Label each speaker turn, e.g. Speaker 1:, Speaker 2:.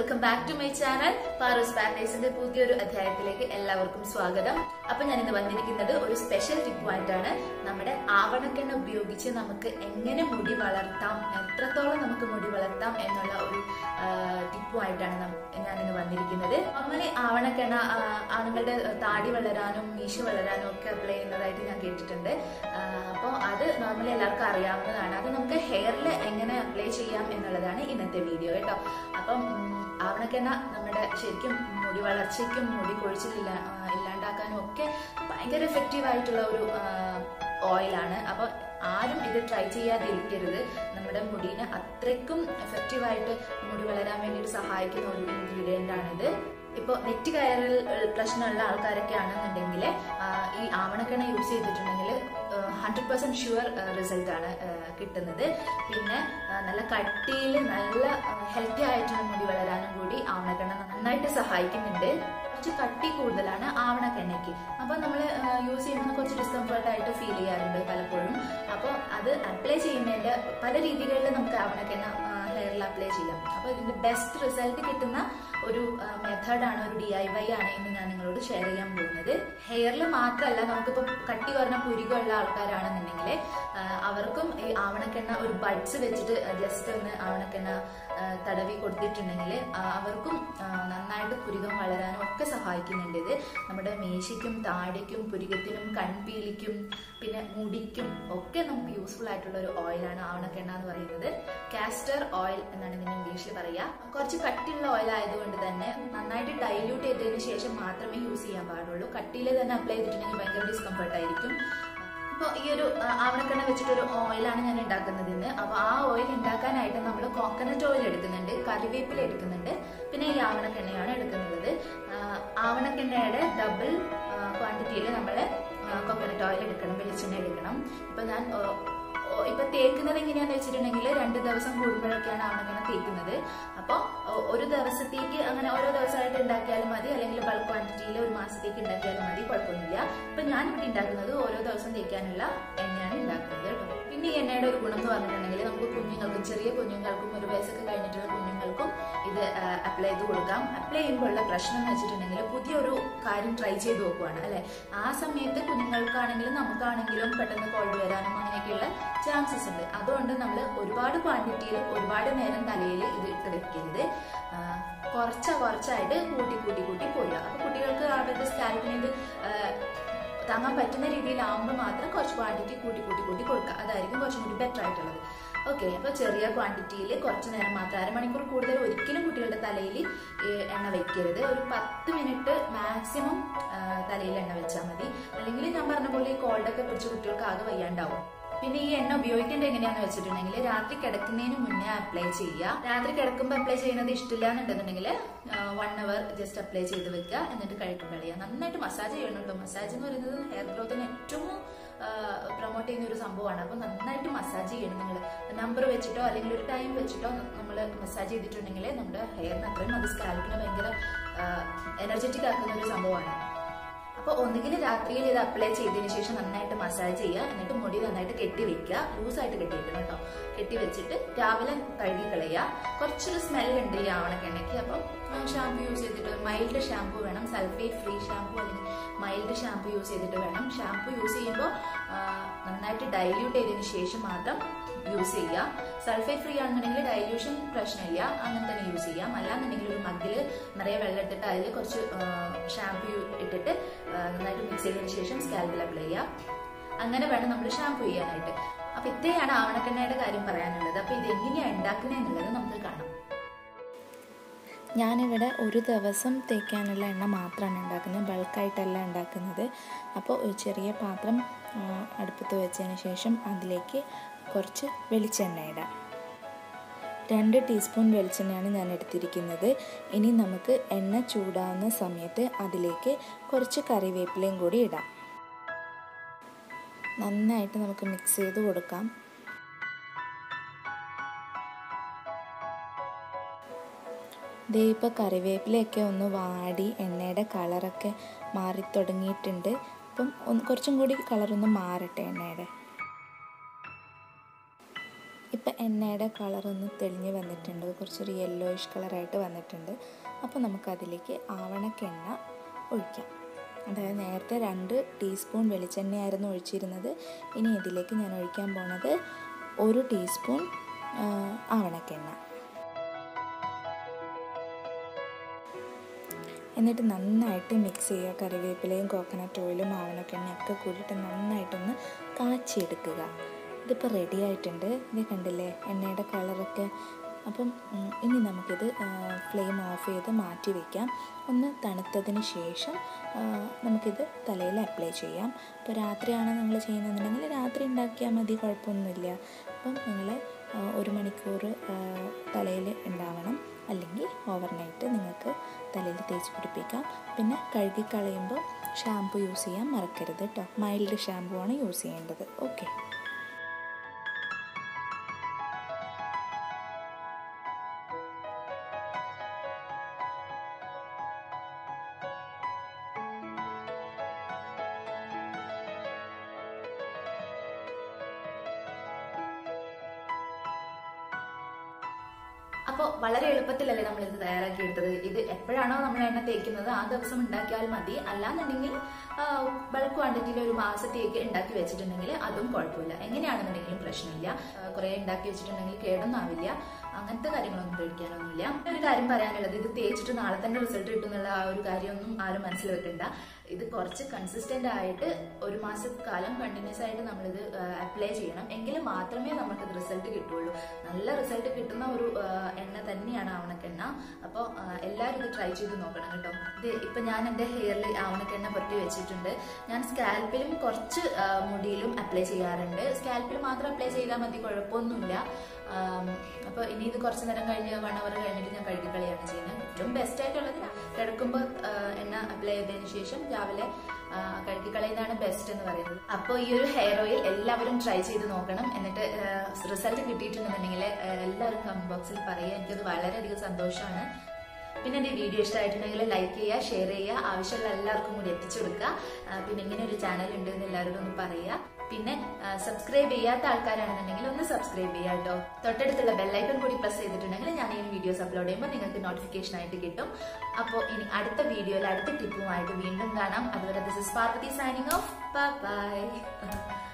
Speaker 1: Welcome back to my channel Paru's പാരഡൈസിന്റെ പുതിയൊരു അധ്യായത്തിലേക്ക് എല്ലാവർക്കും സ്വാഗതം. അപ്പൊ ഞാൻ ഇന്ന് വന്നിരിക്കുന്നത് ഒരു സ്പെഷ്യൽ ടിപ്പുമായിട്ടാണ്. നമ്മുടെ ആവണക്കെണ്ണ ഉപയോഗിച്ച് നമുക്ക് എങ്ങനെ മുടി വളർത്താം, എത്രത്തോളം നമുക്ക് മുടി വളർത്താം എന്നുള്ള ഒരു ടിപ്പുമായിട്ടാണ് ഞാൻ ഇന്ന് വന്നിരിക്കുന്നത്. നോർമലി ആവണക്കെണ്ണ ആണുങ്ങളുടെ താടി വളരാനും മീശ വളരാനും ഒക്കെ അപ്ലൈ ചെയ്യുന്നതായിട്ട് ഞാൻ കേട്ടിട്ടുണ്ട്. അപ്പോൾ അത് നോർമലി എല്ലാവർക്കും അറിയാവുന്നതാണ്. അത് നമുക്ക് ഹെയറിൽ എങ്ങനെ അപ്ലൈ ചെയ്യാം എന്നുള്ളതാണ് ഇന്നത്തെ വീഡിയോ കേട്ടോ. അപ്പം ആവണക്കെണ്ണ നമ്മുടെ ശരിക്കും മുടി വളർച്ചയ്ക്കും മുടി ഇല്ലാണ്ടാക്കാനും ഒക്കെ ഭയങ്കര എഫക്റ്റീവ് ആയിട്ടുള്ള ഒരു ഓയിലാണ്. അപ്പോൾ ആരും ഇത് ട്രൈ ചെയ്യാതിരിക്കരുത്. നമ്മുടെ മുടിനെ അത്രയ്ക്കും എഫക്റ്റീവായിട്ട് മുടി വളരാൻ വേണ്ടിയിട്ട് സഹായിക്കുന്ന ഒരു ഇൻഗ്രീഡിയൻ്റ് ആണിത്. ഇപ്പോൾ നെറ്റ് കയറൽ പ്രശ്നമുള്ള ആൾക്കാരൊക്കെ ആണെന്നുണ്ടെങ്കിൽ ഈ ആവണക്കെണ്ണ യൂസ് ചെയ്തിട്ടുണ്ടെങ്കിൽ 100% ഷുവർ റിസൾട്ടാണ് കിട്ടുന്നത്. പിന്നെ നല്ല കട്ടിയിൽ നല്ല ഹെൽത്തി ആയിട്ടുള്ള മുടി വളരാനും കൂടി ആവണക്കെണ്ണ നന്നായിട്ട് സഹായിക്കുന്നുണ്ട്. കുറച്ച് കട്ടി കൂടുതലാണ് ആവണക്കെണ്ണയ്ക്ക്. അപ്പോൾ നമ്മൾ യൂസ് ചെയ്യുമ്പോൾ കുറച്ച് ഡിസ്കംഫർട്ട് ആയിട്ട് ഫീൽ ചെയ്യാറുണ്ട് പലപ്പോഴും. അപ്പോൾ അത് അപ്ലൈ ചെയ്യുന്നതിൻ്റെ പല രീതികളിൽ നമുക്ക് ആവണക്കെണ്ണ ഹെയറിൽ അപ്ലൈ ചെയ്യാം. അപ്പോൾ ഇതിന്റെ ബെസ്റ്റ് റിസൾട്ട് കിട്ടുന്ന ഒരു മെത്തേഡാണ്, ഒരു DIY ആണ് ഇന്ന് ഞാൻ നിങ്ങളോട് ഷെയർ ചെയ്യാൻ പോകുന്നത്. ഹെയറിൽ മാത്രമല്ല, നമുക്കിപ്പോൾ കട്ടി കുറഞ്ഞ പുരികമുള്ള ആൾക്കാരാണെന്നുണ്ടെങ്കിൽ അവർക്കും ഈ ആവണക്കെണ്ണ ഒരു ബഡ്സ് വെച്ചിട്ട് ജസ്റ്റ് ഒന്ന് ആവണക്കെണ്ണ തടവി കൊടുത്തിട്ടുണ്ടെങ്കിൽ അവർക്കും നന്നായിട്ട് പുരികം വളരാനും ഒക്കെ സഹായിക്കുന്നുണ്ട്. ഇത് നമ്മുടെ മീശയ്ക്കും താടിക്കും പുരികത്തിനും കൺപീലിക്കും പിന്നെ മുടിക്കും ഒക്കെ നമുക്ക് യൂസ്ഫുൾ ആയിട്ടുള്ള ഒരു ഓയിലാണ് ആവണക്കെണ്ണ എന്ന് പറയുന്നത്. കാസ്റ്റർ ഓയിൽ എന്നാണ് ഇതിന് ഇംഗ്ലീഷിൽ പറയുക. കുറച്ച് കട്ടിയുള്ള ഓയിൽ ആയതുകൊണ്ട് തന്നെ നന്നായിട്ട് ഡൈല്യൂട്ട് ചെയ്തതിന് ശേഷം മാത്രമേ യൂസ് ചെയ്യാൻ പാടുള്ളൂ. കട്ടിയിൽ തന്നെ അപ്ലൈ ചെയ്തിട്ടുണ്ടെങ്കിൽ ഭയങ്കര ഡിസ്കംഫർട്ട് ആയിരിക്കും. അപ്പോൾ ഈ ഒരു ആവണക്കെണ്ണ വെച്ചിട്ടൊരു ഓയിലാണ് ഞാൻ ഉണ്ടാക്കുന്നത് ഇന്ന്. അപ്പോൾ ആ ഓയിൽ ഉണ്ടാക്കാനായിട്ട് നമ്മൾ കോക്കനട്ട് ഓയിൽ എടുക്കുന്നുണ്ട്, കറിവേപ്പില എടുക്കുന്നുണ്ട്, പിന്നെ ഈ ആവണക്കെണ്ണയാണ് എടുക്കുന്നത്. ആവണക്കെണ്ണയുടെ ഡബിൾ ക്വാണ്ടിറ്റിയിൽ നമ്മൾ കോക്കനട്ട് ഓയിൽ എടുക്കണം, വെളിച്ചെണ്ണ എടുക്കണം. ഇപ്പൊ തേക്കുന്നത് എങ്ങനെയാന്ന് വെച്ചിട്ടുണ്ടെങ്കിൽ 2 ദിവസം കൂടുമ്പോഴൊക്കെയാണ് ആവണക്കെണ്ണ തേക്കുന്നത്. അപ്പോൾ ഒരു ദിവസത്തേക്ക് അങ്ങനെ ഓരോ ദിവസമായിട്ട് ഉണ്ടാക്കിയാലും മതി, അല്ലെങ്കിൽ ബൾക്ക് ക്വാണ്ടിറ്റിയിൽ ഒരു മാസത്തേക്ക് ഉണ്ടാക്കിയാലും മതി, കുഴപ്പമൊന്നുമില്ല. ഇപ്പൊ ഞാൻ ഇവിടെ ഉണ്ടാക്കുന്നത് ഓരോ ദിവസം തേക്കാനുള്ള എണ്ണയാണ് ഉണ്ടാക്കുന്നത് കേട്ടോ. പിന്നെ ഈ എണ്ണയുടെ ഒരു ഗുണം എന്ന് പറഞ്ഞിട്ടുണ്ടെങ്കിൽ നമുക്ക് കുഞ്ഞുങ്ങൾക്കും, ചെറിയ കുഞ്ഞുങ്ങൾക്കും, ഒരു വയസ്സൊക്കെ കഴിഞ്ഞിട്ടുള്ള കുഞ്ഞുങ്ങൾക്കും ഇത് അപ്ലൈ ചെയ്ത് കൊടുക്കാം. അപ്ലൈ ചെയ്യുമ്പോൾ ഉള്ള പ്രശ്നം എന്ന് വെച്ചിട്ടുണ്ടെങ്കിൽ പുതിയൊരു കാര്യം ട്രൈ ചെയ്ത് നോക്കുവാണ് അല്ലെ. ആ സമയത്ത് കുഞ്ഞുങ്ങൾക്കാണെങ്കിലും നമുക്കാണെങ്കിലും പെട്ടെന്ന് കോൾഡ് വരാനും അങ്ങനെയൊക്കെയുള്ള ചാൻസസ് ഉണ്ട്. അതുകൊണ്ട് നമ്മൾ ഒരുപാട് ക്വാണ്ടിറ്റിയിൽ ഒരുപാട് നേരം തലയിൽ ഇത് ഇട്ട് വെക്കരുത്. കുറച്ചായിട്ട് കൂട്ടി പോരുക. അപ്പൊ കുട്ടികൾക്ക് അവരുടെ സ്കാൽപ്പിന് ഇത് താങ്ങാൻ പറ്റുന്ന രീതിയിലാവുമ്പോൾ മാത്രം കുറച്ച് ക്വാണ്ടിറ്റി കൂട്ടി കൊടുക്കുക. അതായിരിക്കും കുറച്ചും കൂടി ബെറ്റർ ആയിട്ടുള്ളത്. ഓക്കെ, അപ്പൊ ചെറിയ ക്വാണ്ടിറ്റിയിൽ കുറച്ച് നേരം മാത്രം, അരമണിക്കൂർ കൂടുതൽ ഒരിക്കലും കുട്ടികളുടെ തലയിൽ എണ്ണ വെക്കരുത്. ഒരു 10 മിനിറ്റ് മാക്സിമം തലയിൽ എണ്ണ വെച്ചാൽ മതി. അല്ലെങ്കിൽ ഞാൻ പറഞ്ഞ പോലെ ഈ കോൾഡൊക്കെ പിടിച്ച് കുട്ടികൾക്ക് ആകെ വയ്യാണ്ടാവും. പിന്നെ ഈ എണ്ണ ഉപയോഗിക്കേണ്ടത് എങ്ങനെയാന്ന് വെച്ചിട്ടുണ്ടെങ്കിൽ രാത്രി കിടക്കുന്നതിന് മുന്നേ അപ്ലൈ ചെയ്യുക. രാത്രി കിടക്കുമ്പോൾ അപ്ലൈ ചെയ്യുന്നത് ഇഷ്ടമില്ല എന്നുണ്ടെന്നുണ്ടെങ്കിൽ 1 അവർ ജസ്റ്റ് അപ്ലൈ ചെയ്ത് വെക്കുക, എന്നിട്ട് കഴുത്ത് കളയുക. നന്നായിട്ട് മസാജ് ചെയ്യണം കേട്ടോ. മസാജ് എന്ന് പറയുന്നത് ഹെയർ ഗ്രോത്തിന് ഏറ്റവും പ്രൊമോട്ട് ചെയ്യുന്ന ഒരു സംഭവമാണ്. അപ്പൊ നന്നായിട്ട് മസാജ് ചെയ്യണം. നിങ്ങൾ നമ്പർ വെച്ചിട്ടോ അല്ലെങ്കിൽ ഒരു ടൈം വെച്ചിട്ടോ നമ്മൾ മസാജ് ചെയ്തിട്ടുണ്ടെങ്കിൽ നമ്മുടെ ഹെയറിന് അത്രയും അത് സ്കാൽപ്പിനെ ഭയങ്കര എനർജറ്റിക് ആക്കുന്ന ഒരു സംഭവമാണ്. അപ്പോൾ ഒന്നുകിൽ രാത്രിയിൽ ഇത് അപ്ലൈ ചെയ്തതിന് ശേഷം നന്നായിട്ട് മസാജ് ചെയ്യുക, എന്നിട്ട് മുടി നന്നായിട്ട് കെട്ടി വെക്കുക. ലൂസായിട്ട് കെട്ടി വെക്കണം കേട്ടോ. കെട്ടി വെച്ചിട്ട് രാവിലെ കഴുകി കളയുക. കുറച്ചൊരു സ്മെല്ലുണ്ട് ഈ ആവണക്കെണ്ണയ്ക്ക്. അപ്പം ഷാമ്പു യൂസ് ചെയ്തിട്ട്, മൈൽഡ് ഷാമ്പു വേണം, സൾഫേറ്റ് ഫ്രീ ഷാമ്പു അല്ലെങ്കിൽ മൈൽഡ് ഷാമ്പു യൂസ് ചെയ്തിട്ട് വേണം. ഷാമ്പു യൂസ് ചെയ്യുമ്പോൾ നന്നായിട്ട് ഡൈല്യൂട്ട് ചെയ്തതിന് ശേഷം മാത്രം യൂസ് ചെയ്യുക. സൾഫേറ്റ് ഫ്രീ ആണെന്നുണ്ടെങ്കിൽ ഡൈല്യൂഷൻ പ്രശ്നമില്ല, അങ്ങനെ തന്നെ യൂസ് ചെയ്യാം. അല്ലാന്നുണ്ടെങ്കിൽ ഒരു മഗ്ഗിൽ നിറയെ വെള്ളം ഇട്ടിട്ട് അതിൽ കുറച്ച് ഷാമ്പു ഇട്ടിട്ട് നന്നായിട്ട് മിക്സ് ചെയ്തതിന് ശേഷം സ്കാൽപ്പിൽ അപ്ലൈ ചെയ്യുക. അങ്ങനെ വേണം നമ്മൾ ഷാമ്പു ചെയ്യാനായിട്ട്. അപ്പൊ ഇത്രയാണ് ആവണക്കെണ്ണയുടെ കാര്യം പറയാനുള്ളത്. അപ്പൊ ഇത് എങ്ങനെയാണ് ഉണ്ടാക്കുന്നതെന്നുള്ളത് നമുക്ക് കാണാം.
Speaker 2: ഞാനിവിടെ ഒരു ദിവസം തേക്കാനുള്ള എണ്ണ മാത്രമാണ് ഉണ്ടാക്കുന്നത്, ബൾക്കായിട്ടല്ല ഉണ്ടാക്കുന്നത്. അപ്പോൾ ഒരു ചെറിയ പാത്രം അടുപ്പത്ത് വെച്ചതിന് ശേഷം അതിലേക്ക് കുറച്ച് വെളിച്ചെണ്ണ ഇടാം. 2 ടീസ്പൂൺ വെളിച്ചെണ്ണയാണ് ഞാൻ എടുത്തിരിക്കുന്നത്. ഇനി നമുക്ക് എണ്ണ ചൂടാവുന്ന സമയത്ത് അതിലേക്ക് കുറച്ച് കറിവേപ്പിലയും കൂടി ഇടാം. നന്നായിട്ട് നമുക്ക് മിക്സ് ചെയ്ത് കൊടുക്കാം. ദേ ഇപ്പോൾ കറിവേപ്പിലയൊക്കെ ഒന്ന് വാടി എണ്ണയുടെ കളറൊക്കെ മാറി തുടങ്ങിയിട്ടുണ്ട്. അപ്പം കുറച്ചും കൂടി കളറൊന്ന് മാറട്ടെ എണ്ണയുടെ. ഇപ്പോൾ എണ്ണയുടെ കളറൊന്ന് തെളിഞ്ഞ് വന്നിട്ടുണ്ട്, കുറച്ചൊരു യെല്ലോയിഷ് കളറായിട്ട് വന്നിട്ടുണ്ട്. അപ്പോൾ നമുക്കതിലേക്ക് ആവണക്കെണ്ണ ഒഴിക്കാം. അതായത് നേരത്തെ 2 ടീസ്പൂൺ വെളിച്ചെണ്ണയായിരുന്നു ഒഴിച്ചിരുന്നത്. ഇനി ഇതിലേക്ക് ഞാൻ ഒഴിക്കാൻ പോണത് 1 ടീസ്പൂൺ ആവണക്കെണ്ണ. എന്നിട്ട് നന്നായിട്ട് മിക്സ് ചെയ്യുക. കറിവേപ്പിലയും കോക്കനട്ട് ഓയിലും ആവണക്കെണ്ണയൊക്കെ കൂടിയിട്ട് നന്നായിട്ടൊന്ന് കാച്ചിയെടുക്കുക. ഇതിപ്പോൾ റെഡി ആയിട്ടുണ്ട്. ഇത് കണ്ടില്ലേ എണ്ണയുടെ കളറൊക്കെ. അപ്പം ഇനി നമുക്കിത് ഫ്ലെയിം ഓഫ് ചെയ്ത് മാറ്റി വയ്ക്കാം. ഒന്ന് തണുത്തതിന് ശേഷം നമുക്കിത് തലയിൽ അപ്ലൈ ചെയ്യാം. ഇപ്പോൾ രാത്രിയാണ് നിങ്ങൾ ചെയ്യുന്നതെന്നുണ്ടെങ്കിൽ രാത്രി ഉണ്ടാക്കിയാൽ മതി, കുഴപ്പമൊന്നുമില്ല. അപ്പം നിങ്ങൾ 1 മണിക്കൂർ തലയിൽ ഉണ്ടാവണം, അല്ലെങ്കിൽ ഓവർനൈറ്റ് നിങ്ങൾക്ക് തലയിൽ തേച്ച് പിടിപ്പിക്കാം. പിന്നെ കഴുകിക്കളയുമ്പോൾ ഷാമ്പു യൂസ് ചെയ്യാൻ മറക്കരുത് കേട്ടോ. മൈൽഡ് ഷാമ്പു ആണ് യൂസ് ചെയ്യേണ്ടത്. ഓക്കെ.
Speaker 1: അപ്പോൾ വളരെ എളുപ്പത്തിലല്ലേ നമ്മളിത് തയ്യാറാക്കി എടുത്തത്. ഇത് എപ്പോഴാണോ നമ്മൾ എണ്ണ തേക്കുന്നത് ആ ദിവസം ഉണ്ടാക്കിയാൽ മതി. അല്ലാന്നുണ്ടെങ്കിൽ ബൾക്ക് ക്വാണ്ടിറ്റിയിൽ ഒരു മാസത്തേക്ക് ഉണ്ടാക്കി വെച്ചിട്ടുണ്ടെങ്കിൽ അതും കുഴപ്പമില്ല. എങ്ങനെയാണെന്നുണ്ടെങ്കിലും പ്രശ്നമില്ല. കുറെ ഉണ്ടാക്കി വെച്ചിട്ടുണ്ടെങ്കിൽ കേടൊന്നും ആവില്ല. അങ്ങനത്തെ കാര്യങ്ങളൊന്നും പേടിക്കാനൊന്നുമില്ല. ഒരു കാര്യം പറയാനുള്ളത്, ഇത് തേച്ചിട്ട് നാളെ തന്നെ റിസൾട്ട് കിട്ടുന്നുള്ള ആ ഒരു കാര്യമൊന്നും ആരും മനസ്സിൽ വെക്കണ്ട. ഇത് കുറച്ച് കൺസിസ്റ്റന്റ് ആയിട്ട് 1 മാസക്കാലം കണ്ടിന്യൂസ് ആയിട്ട് നമ്മളിത് അപ്ലൈ ചെയ്യണം. എങ്കിൽ മാത്രമേ നമുക്കിത് റിസൾട്ട് കിട്ടുള്ളൂ. നല്ല റിസൾട്ട് കിട്ടുന്ന ഒരു എണ്ണ തന്നെയാണ് ആവണക്കെണ്ണ. അപ്പോൾ എല്ലാവരും ഇത് ട്രൈ ചെയ്ത് നോക്കണം കേട്ടോ. ഇത് ഇപ്പൊ ഞാൻ എൻ്റെ ഹെയറിൽ ആവണക്കെണ്ണ പുരട്ടി വെച്ചിട്ടുണ്ട്. ഞാൻ സ്കാൽപ്പിലും കുറച്ച് മുടിയിലും അപ്ലൈ ചെയ്യാറുണ്ട്. സ്കാൽപ്പിൽ മാത്രം അപ്ലൈ ചെയ്താൽ മതി, കുഴപ്പമൊന്നുമില്ല. അപ്പോൾ ഇനി ഇത് കുറച്ച് നേരം കഴിഞ്ഞ് 1 അവർ കഴിഞ്ഞിട്ട് ഞാൻ കഴുകിക്കളയാണ് ചെയ്യുന്നത്. ഏറ്റവും ബെസ്റ്റ് ആയിട്ടുള്ളത് കിടക്കുമ്പോൾ എണ്ണ അപ്ലൈ ചെയ്തതിന് ശേഷം രാവിലെ കഴുകിക്കളയുന്നതാണ് ബെസ്റ്റ് എന്ന് പറയുന്നത്. അപ്പോൾ ഈ ഒരു ഹെയർ ഓയിൽ എല്ലാവരും ട്രൈ ചെയ്ത് നോക്കണം. എന്നിട്ട് റിസൾട്ട് കിട്ടിയിട്ടുണ്ടെന്നുണ്ടെങ്കിൽ എല്ലാവരും കമന്റ് ബോക്സിൽ പറയുക. എനിക്കത് വളരെയധികം സന്തോഷമാണ്. പിന്നെ എൻ്റെ വീഡിയോ ഇഷ്ടമായിട്ടുണ്ടെങ്കിൽ ലൈക്ക് ചെയ്യുക, ഷെയർ ചെയ്യുക, ആവശ്യമുള്ള എല്ലാവർക്കും കൂടി എത്തിച്ചു കൊടുക്കുക. പിന്നെ ഇങ്ങനെ ഒരു ചാനൽ ഉണ്ട് എന്ന് എല്ലാവരോടും ഒന്ന് പറയുക. പിന്നെ സബ്സ്ക്രൈബ് ചെയ്യാത്ത ആൾക്കാരാണെന്നുണ്ടെങ്കിൽ ഒന്ന് സബ്സ്ക്രൈബ് ചെയ്യുക കേട്ടോ. തൊട്ടടുത്തുള്ള ബെല്ലൈക്കൺ കൂടി പ്രസ് ചെയ്തിട്ടുണ്ടെങ്കിൽ ഞാൻ ഈ വീഡിയോസ് അപ്ലോഡ് ചെയ്യുമ്പോൾ നിങ്ങൾക്ക് നോട്ടിഫിക്കേഷൻ ആയിട്ട് കിട്ടും. അപ്പോൾ ഇനി അടുത്ത വീഡിയോയിൽ അടുത്ത ടിപ്പുമായിട്ട് വീണ്ടും കാണാം. അതുവരെ this is Parvathy signing off. By.